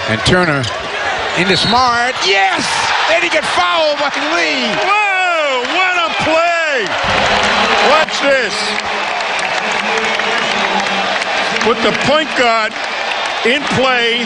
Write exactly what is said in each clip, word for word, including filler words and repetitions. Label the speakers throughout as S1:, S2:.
S1: And Turner into Smart. Yes! Then he gets fouled by Lee.
S2: Whoa! What a play! Watch this. With the point guard in play.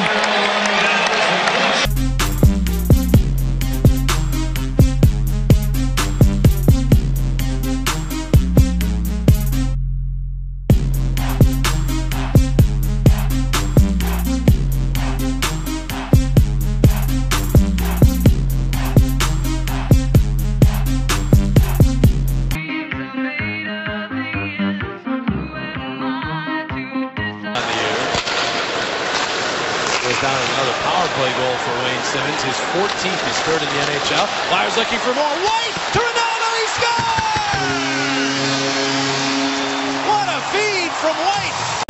S3: Down another power play goal for Wayne Simmons, his fourteenth. He's third in the N H L. Flyers looking for more. White to Ronaldo. He scores! What a feed from White.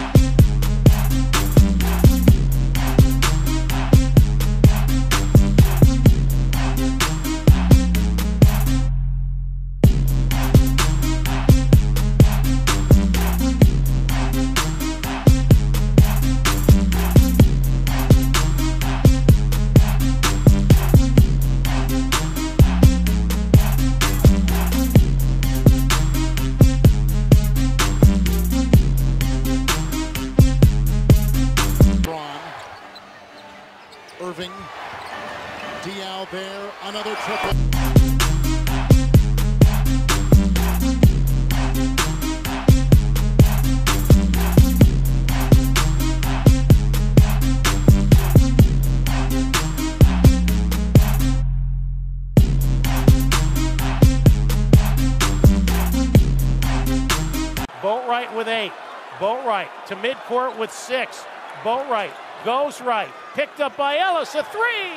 S4: Irving, Dial there, another triple.
S5: Boatwright with eight. Boatwright to midcourt with six. Boatwright goes right. Picked up by Ellis. A three.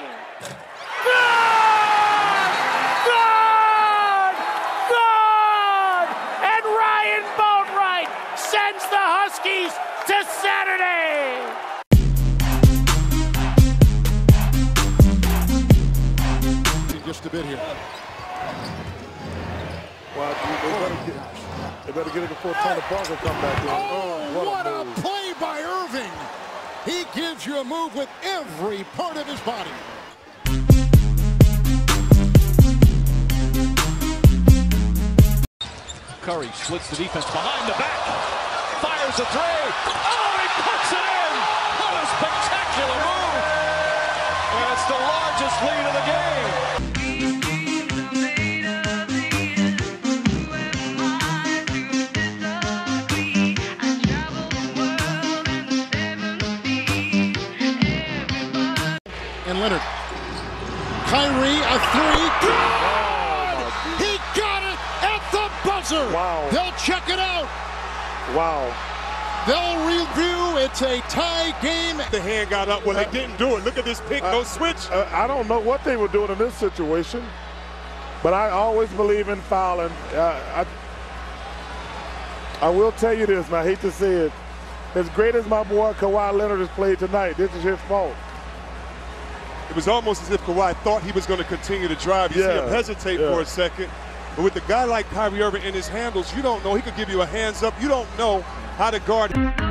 S5: Good! Good! Good! And Ryan Boatwright sends the Huskies to Saturday.
S4: Just a bit here.
S6: Well, they better get, they better get it before Tony Parker come back in.
S4: Oh,
S6: what,
S4: what
S6: a,
S4: a play by Irving. He gives you a move with every part of his body.
S7: Curry splits the defense behind the back. Fires a three. Oh, he puts it in. What a spectacular move. And it's the largest lead of the game.
S4: And Leonard. Kyrie, a three. Good! He got it at the buzzer.
S6: Wow.
S4: They'll check it out.
S6: Wow.
S4: They'll review. It's a tie game.
S2: The hand got up. Well, they didn't do it. Look at this pick. No switch.
S6: Uh, I don't know what they were doing in this situation, but I always believe in fouling. Uh, I, I will tell you this, and I hate to say it. As great as my boy Kawhi Leonard has played tonight, this is his fault.
S2: It was almost as if Kawhi thought he was going to continue to drive. You
S6: yeah,
S2: see him hesitate
S6: yeah.
S2: for a second. But with a guy like Kyrie Irving in his handles, you don't know. He could give you a hands up. You don't know how to guard.